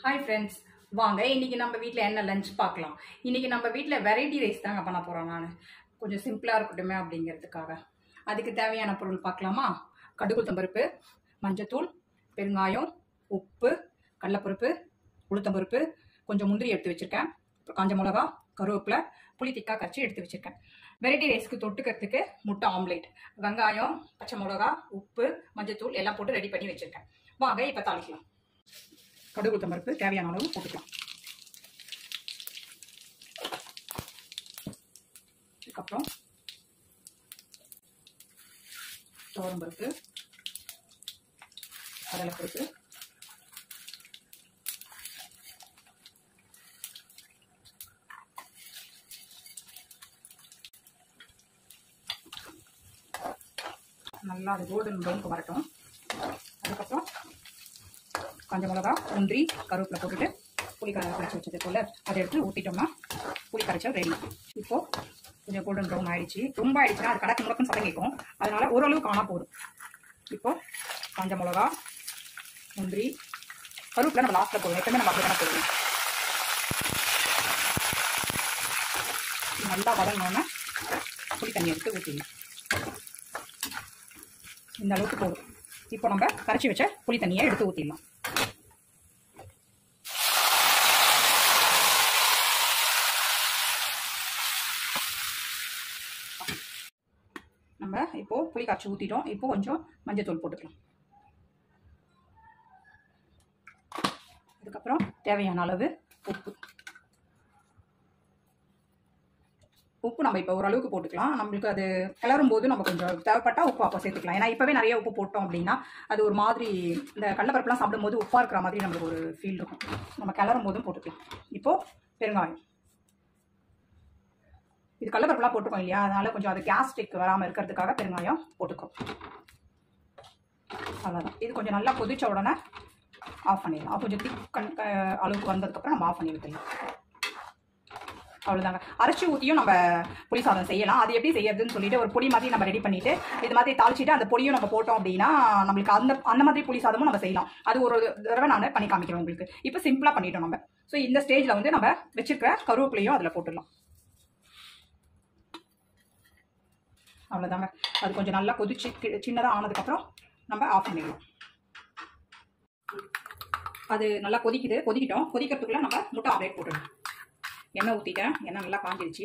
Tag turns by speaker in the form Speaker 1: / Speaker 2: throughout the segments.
Speaker 1: Hi friends, வாங்க இன்னைக்கு நம்ம வீட்டில் என்ன லஞ்ச் பார்க்கலாம். இன்னைக்கு நம்ம வீட்டில் வெரைட்டி ரைஸ் தாங்க பண்ண போகிறோம். நான் கொஞ்சம் சிம்பிளாக இருக்கட்டுமே அப்படிங்கிறதுக்காக அதுக்கு தேவையான பொருள் பார்க்கலாமா. கடுகுளுத்தம்பருப்பு, மஞ்சத்தூள், பெருங்காயம், உப்பு, கடலைப்பருப்பு, உளுத்தம்பருப்பு, கொஞ்சம் முந்திரி எடுத்து வச்சுருக்கேன், அப்புறம் காஞ்ச மிளகா, கருவேப்பிலை, புளி திக்கா கரைச்சி எடுத்து வச்சுருக்கேன். வெரைட்டி ரைஸ்க்கு தொட்டுக்கிறதுக்கு முட்டை ஆம்லேட், வெங்காயம், பச்சை மிளகா, உப்பு, மஞ்சத்தூள் எல்லாம் போட்டு ரெடி பண்ணி வச்சுருக்கேன். வாங்க இப்போ தாளிக்கலாம். கடுகுளுத்தம்பருப்பு தேவையான அளவு போட்டுக்கலாம். அதுக்கப்புறம் துவரம்பருப்பு, கடலைப்பருப்பு, நல்லா அது கோல்டன் ப்ரௌனுக்கு வரட்டும். அதுக்கப்புறம் காஞ்ச மிளகா, முந்திரி, கருவேப்பிலை போட்டுட்டு புளி கரைச்சி வச்சது போல் அதை எடுத்து ஊற்றிட்டோம்னா புளி கரைச்சல் ரெடி. இப்போது கொஞ்சம் கோல்டன் ப்ரௌன் ஆகிடுச்சு. ரொம்ப ஆகிடுச்சுன்னா அது கடக்கு முடக்குன்னு சத்தம் கேட்கும். அதனால் ஓரளவுக்கு ஆனால் போதும். இப்போது காஞ்ச மிளகா, முந்திரி, கருவேப்பிலை நம்ம லாஸ்ட்டில் போடுவோம். எப்பவுமே நம்ம அப்படி தானே போடுவோம். நல்லா வதங்கினோன்னா புளி தண்ணி எடுத்து ஊற்றிடணும். இந்த அளவுக்கு போதும். இப்போ நம்ம கரைச்சி வச்ச புளி தண்ணியை எடுத்து ஊற்றிடலாம். நம்ம இப்போது புளி காய்ச்சி ஊற்றிட்டோம். இப்போ கொஞ்சம் மஞ்சத்தூள் போட்டுக்கலாம். அதுக்கப்புறம் தேவையான அளவு உப்பு. உப்பு நம்ம இப்போ ஓரளவுக்கு போட்டுக்கலாம். நம்மளுக்கு அது கிளறும் போது நம்ம கொஞ்சம் தேவைப்பட்டால் உப்பு அப்போ சேர்த்துக்கலாம். ஏன்னா இப்போவே நிறைய உப்பு போட்டோம் அப்படின்னா அது ஒரு மாதிரி இந்த கடலைப்பருப்புலாம் சாப்பிடும்போது உப்பாக இருக்கிற மாதிரி நம்மளுக்கு ஒரு ஃபீல் இருக்கும். நம்ம கிளறும் போதும் போட்டுக்கலாம். இப்போது பெருங்காயம். இது கடலைப்பருப்புலாம் போட்டுக்கோம் இல்லையா, அதனால் கொஞ்சம் அது கேஸ்ட்ரிக் வராமல் இருக்கிறதுக்காக பெருங்காயம் போட்டுக்கோம். அவ்வளோதான். இது கொஞ்சம் நல்லா கொதிச்ச உடனே ஆஃப் பண்ணிடலாம். கொஞ்சம் திக் அளவுக்கு வந்ததுக்கப்புறம் நம்ம ஆஃப் பண்ணி விட்டுடலாம். அவ்வளோதாங்க. அரைச்சி ஊற்றியும் நம்ம புளி சாதம் செய்யலாம். அது எப்படி செய்யறதுன்னு சொல்லிட்டு ஒரு பொடி மாதிரி நம்ம ரெடி பண்ணிட்டு இது மாதிரி தாளிச்சிட்டு அந்த பொடியும் நம்ம போட்டோம் அப்படின்னா நம்மளுக்கு அந்த மாதிரி புளி சாதமும் நம்ம செய்யலாம். அது ஒரு தடவை நான் பண்ணி காமிக்கிறேன் உங்களுக்கு. இப்போ சிம்பிளாக பண்ணிட்டோம் நம்ம. ஸோ இந்த ஸ்டேஜில் வந்து நம்ம வச்சிருக்கிற கருவேப்பிலையும் அதில் போட்டுடலாம். அவ்வளோதாங்க. அது கொஞ்சம் நல்லா கொதிச்சு சின்னதாக ஆனதுக்கப்புறம் நம்ம ஆஃப் பண்ணிடலாம். அது நல்லா கொதிக்கிட்டோம். கொதிக்கிறதுக்குள்ள நம்ம முட்டை ஆம்லேட் போட்டுடலாம். எண்ணெய் ஊற்றிட்டேன். எண்ணெய் நல்லா காஞ்சிருச்சு.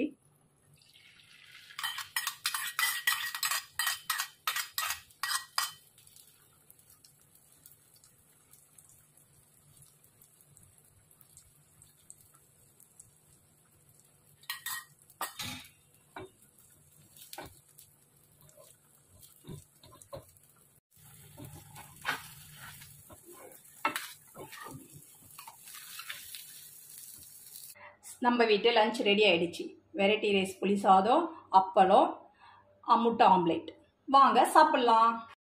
Speaker 1: நம்ம வீட்டு லஞ்ச் ரெடி ஆகிடுச்சு. வெரைட்டி ரைஸ், புளி சாதம், அப்பளம், முட்டை ஆம்லேட். வாங்க சாப்பிட்லாம்.